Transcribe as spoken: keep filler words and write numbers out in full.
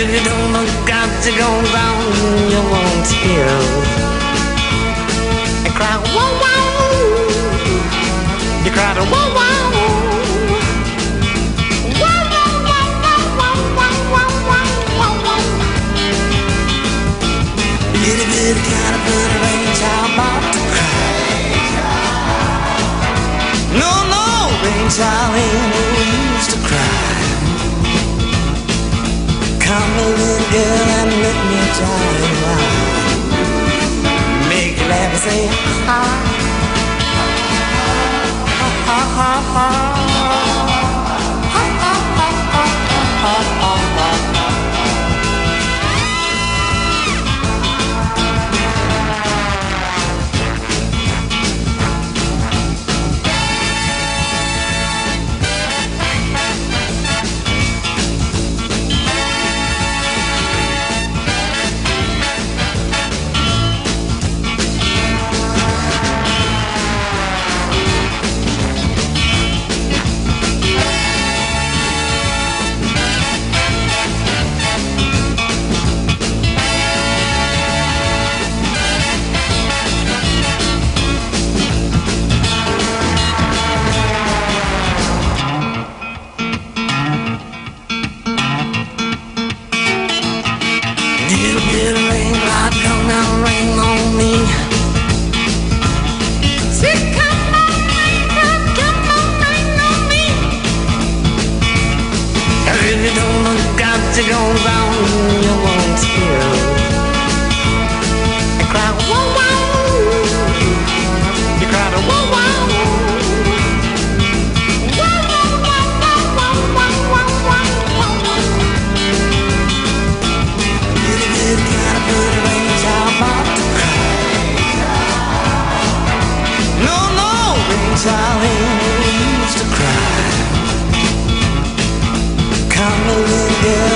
really don't look out to go down, you won't hear. You cry, whoa, whoa. You cry, whoa, whoa. Little bit of kind of good rain child about to cry. No, no, rain child ain't no use to cry. Come a little girl and let me dry your eyes. Make you laugh and say ha ha ha ha ha ha ha ha ha ha ha. Little bit of rain, God, come down, rain on me. Say, come on, rain, God, come on, rain on me. I really don't look out to go down, you won't hear. You cry, whoa, whoa. You cry, whoa, whoa. Child ain't no use to cry. Come a little girl